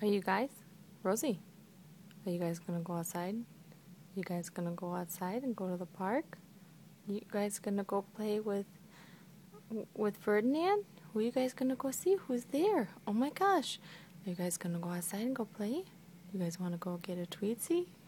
Are you guys? Rosie, are you guys gonna go outside? You guys gonna go outside and go to the park? You guys gonna go play with Ferdinand? Who are you guys gonna go see? Who's there? Oh my gosh. Are you guys gonna go outside and go play? You guys wanna go get a tweetsie?